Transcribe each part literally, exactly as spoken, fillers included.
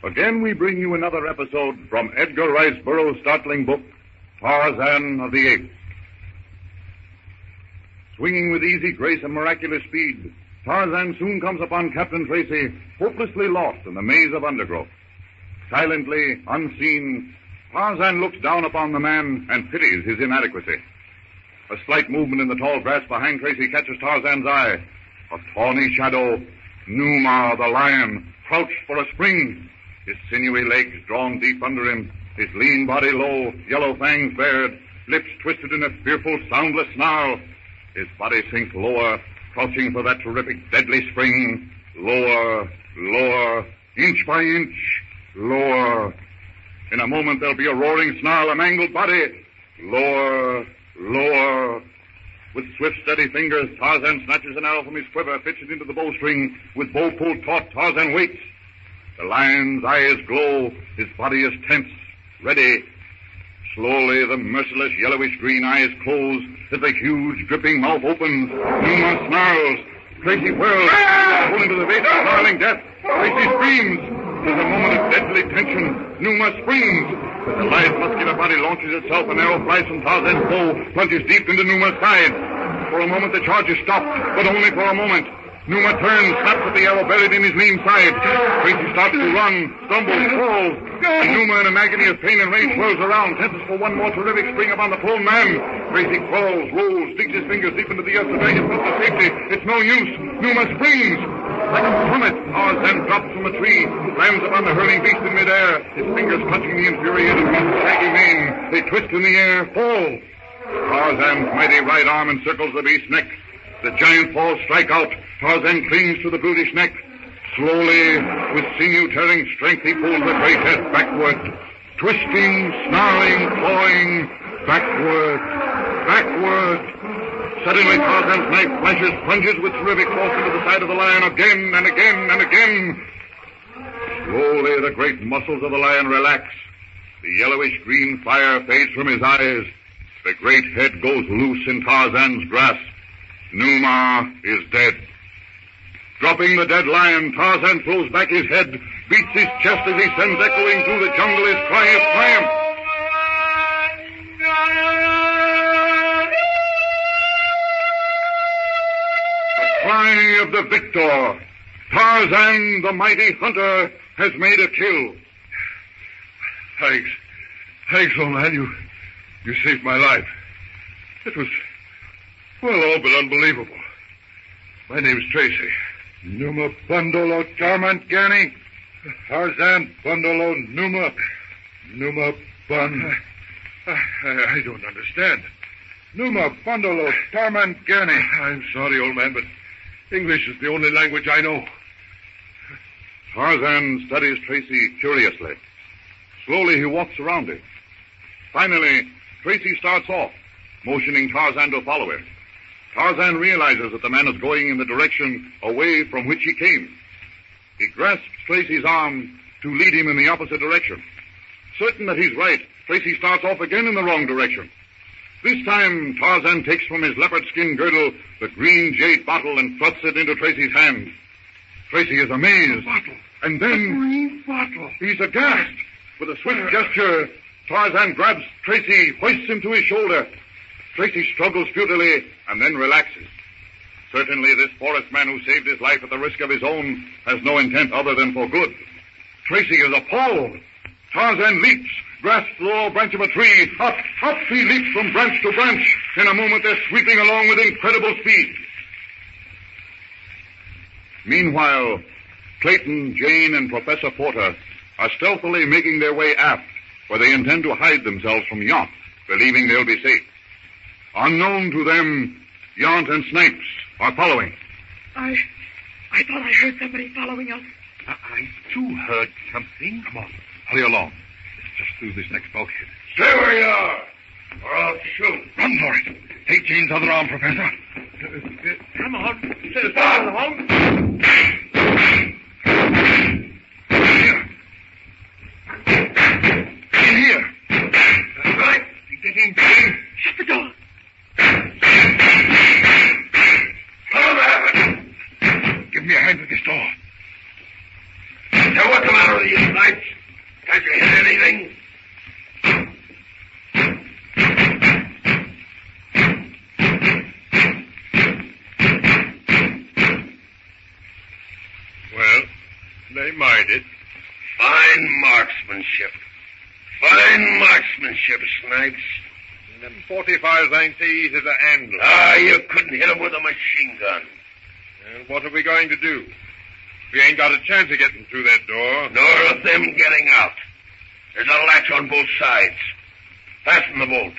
Again, we bring you another episode from Edgar Rice Burroughs' startling book, Tarzan of the Apes. Swinging with easy grace and miraculous speed, Tarzan soon comes upon Captain Tracy, hopelessly lost in the maze of undergrowth. Silently, unseen, Tarzan looks down upon the man and pities his inadequacy. A slight movement in the tall grass behind Tracy catches Tarzan's eye. A tawny shadow, Numa the lion, crouched for a spring. His sinewy legs drawn deep under him, his lean body low, yellow fangs bared, lips twisted in a fearful, soundless snarl. His body sinks lower, crouching for that terrific, deadly spring. Lower, lower, inch by inch, lower. In a moment there'll be a roaring snarl, a mangled body. Lower, lower. With swift, steady fingers, Tarzan snatches an arrow from his quiver, fits it into the bowstring. With bow pulled taut, Tarzan waits. The lion's eyes glow. His body is tense, ready. Slowly, the merciless yellowish-green eyes close as the huge, dripping mouth opens. Numa snarls. Tracy whirls, pulled into the face of snarling death. Tracy screams. There's a moment of deadly tension. Numa springs. As the lithe, muscular body launches itself, an arrow flies from Tarzan's bow, plunges deep into Numa's side. For a moment, the charge is stopped, but only for a moment. Numa turns, snaps at the arrow buried in his lean side. Tracy starts to run, stumbles, falls, and Numa, in an agony of pain and rage, whirls around, tenses for one more terrific spring upon the prone man. Tracy crawls, rolls, digs his fingers deep into the earth to drag himself to safety. It's no use. Numa springs. Like a plummet, Tarzan drops from a tree, slams upon the hurling beast in midair, his fingers clutching the infuriated beast's shaggy mane. They twist in the air, fall. Tarzan's mighty right arm encircles the beast's neck. The giant paws strike out. Tarzan clings to the brutish neck. Slowly, with sinew-tearing strength, he pulls the great head backward. Twisting, snarling, clawing, backward, backward. Suddenly, Tarzan's knife flashes, plunges with terrific force into the side of the lion again and again and again. Slowly, the great muscles of the lion relax. The yellowish-green fire fades from his eyes. The great head goes loose in Tarzan's grasp. Numa is dead. Dropping the dead lion, Tarzan throws back his head, beats his chest as he sends echoing through the jungle his cry of triumph. The cry of the victor. Tarzan, the mighty hunter, has made a kill. Thanks. Thanks, old man. You, you saved my life. It was, well, all but unbelievable. My name's Tracy. Numa Bundolo Tarmant Gani. Tarzan Bundolo Numa. Numa Bun. I, I, I don't understand. Numa Bundolo Tarmant Gani. I'm sorry, old man, but English is the only language I know. Tarzan studies Tracy curiously. Slowly he walks around him. Finally, Tracy starts off, motioning Tarzan to follow him. Tarzan realizes that the man is going in the direction away from which he came. He grasps Tracy's arm to lead him in the opposite direction. Certain that he's right, Tracy starts off again in the wrong direction. This time, Tarzan takes from his leopard skin girdle the green jade bottle and thrusts it into Tracy's hand. Tracy is amazed. Bottle. And then... A green bottle. He's aghast. With a swift gesture, Tarzan grabs Tracy, hoists him to his shoulder. Tracy struggles futilely and then relaxes. Certainly this forest man who saved his life at the risk of his own has no intent other than for good. Tracy is appalled. Tarzan leaps, grasps the lower branch of a tree. Up, up he leaps from branch to branch. In a moment they're sweeping along with incredible speed. Meanwhile, Clayton, Jane, and Professor Porter are stealthily making their way aft, where they intend to hide themselves from Yount, believing they'll be safe. Unknown to them, Yount and Snipes are following. I... I thought I heard somebody following us. I, I too heard something. Come on, hurry along. It's just through this next bulkhead. Stay where you are, or I'll shoot. Run for it. Take Jane's other arm, Professor. Come on. Sit down. Here. In here. That's right. Get in, Jane. Shut the door. Follow that. Give me a hand with this door. Now, what's the matter? matter with you, Snipes? Can't you hit anything? Well, they might it. Fine marksmanship. Fine marksmanship, Snipes. Them forty-fives ain't so easy to handle. Ah, you couldn't hit him with a machine gun. And what are we going to do? We ain't got a chance of getting through that door. Nor of them getting out. There's a latch on both sides. Fasten the bolt.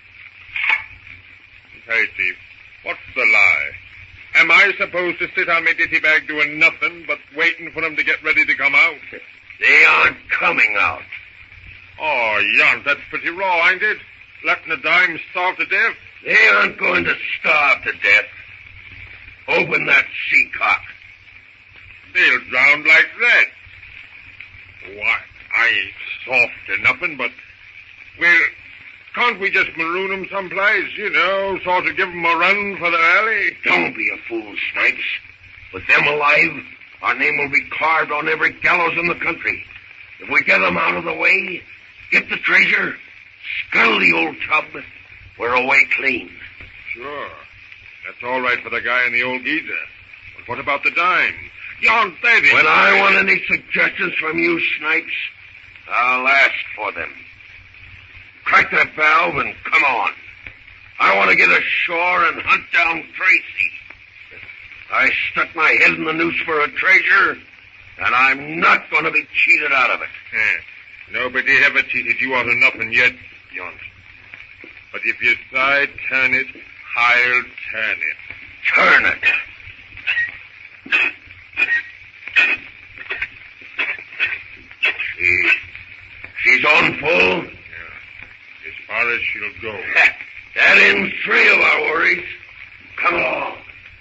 Hey, Chief, what's the lie? Am I supposed to sit on my ditty bag doing nothing but waiting for them to get ready to come out? They aren't coming out. Oh, Yont, that's pretty raw, ain't it? Letting the dime starve to death? They aren't going to starve to death. Open that seacock. They'll drown like that. Why, I ain't soft or nothing, but, well, can't we just maroon them someplace, you know, sort of give them a run for their alley? Don't be a fool, Snipes. With them alive, our name will be carved on every gallows in the country. If we get them out of the way, get the treasure, scuttle the old tub, we're away clean. Sure. That's all right for the guy in the old geezer. But what about the dime? Yon, baby. When I want any suggestions from you, Snipes, I'll ask for them. Crack that valve and come on. I want to get ashore and hunt down Tracy. I stuck my head in the noose for a treasure, and I'm not going to be cheated out of it. Eh, nobody ever cheated you out of nothing yet, Yon. But if you side turn it, I'll turn it. Turn it. She, she's on full? Yeah, as far as she'll go. That ends three of our worries. Come along.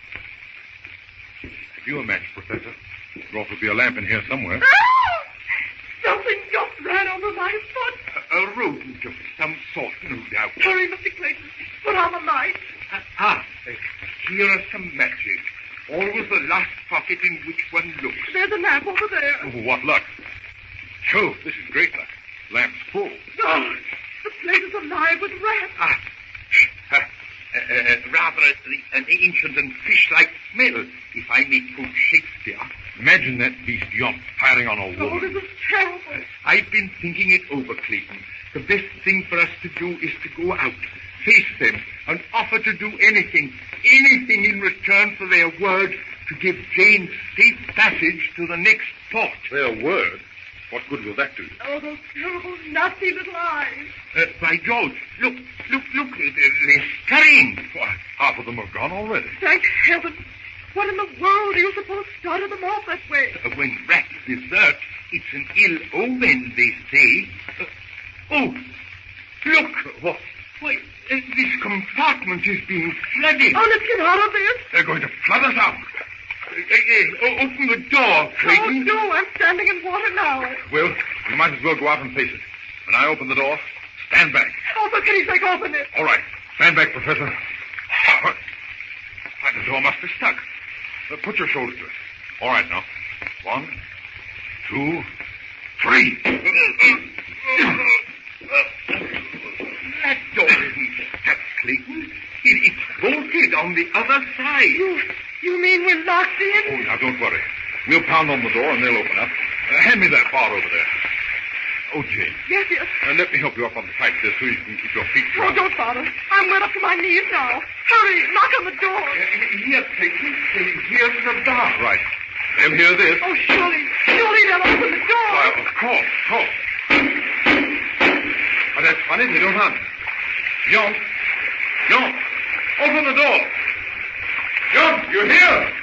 Have you a match, Professor? There ought to be a lamp in here somewhere. Ah! Something just ran over my foot. A, a rodent of some sort, no doubt. Hurry, Mister Clayton. Put on the light. Ah, ah uh, here are some matches. Always the last pocket in which one looks. There's a lamp over there. Oh, what luck. Jove, this is great luck. Lamp's full. Oh, the place is alive with rats. Ah, uh, uh, rather a, an ancient and fish-like smell, if I may quote Shakespeare. Imagine that beast Yont firing on a Oh, woman. this is terrible. I've been thinking it over, Clayton. The best thing for us to do is to go out, face them, and offer to do anything, anything in return for their word to give Jane safe passage to the next port. Their word? What good will that do? Oh, those terrible, nasty little eyes. Uh, by George, look, look, look, they're scurrying. Why, half of them have gone already. Thank heaven. What in the world do you suppose started them off that way? Uh, when rats desert, it's an ill omen, they say. Uh, oh, look, what? Why, uh, this compartment is being flooded. Oh, let's get out of this. They're going to flood us out. Uh, uh, uh, open the door, Clayton. Oh, no, I'm standing in water now. Well, we might as well go out and face it. When I open the door, stand back. Oh, for pity's sake, open it. All right. Stand back, Professor. Why, the door must be stuck. Uh, put your shoulder to it. All right, now. One, two, three. That door isn't stuck, Clayton. It, it's bolted on the other side. You, you mean we're locked Oh, in? now, don't worry. We'll pound on the door and they'll open up. Uh, hand me that bar over there. Oh, Jane. Yes, yes. Uh, let me help you up on the pipe there so you can keep your feet Oh, dry. don't bother. I'm wet up to my knees now. Hurry, knock on the door. Uh, here, Clayton. Uh, here's the bar. Right. They'll hear this. Oh, surely, surely they'll open the door. Why, of course, of course. But that's funny, they don't answer. Yont. Yont. Open the door. Yont, you hear?